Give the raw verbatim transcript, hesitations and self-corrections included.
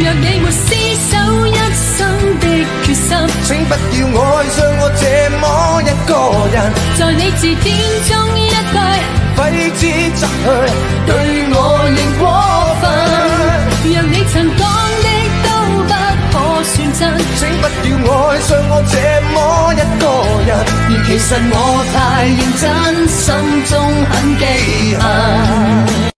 若你沒廝守一生的決心， 請不要愛上我這麼一個人， 在你字典中一句揮之則去， 對我仍過分。讓你曾講的都不可算真， 請不要愛上我這麼一個人， 而其實我太認真，心中很記恨。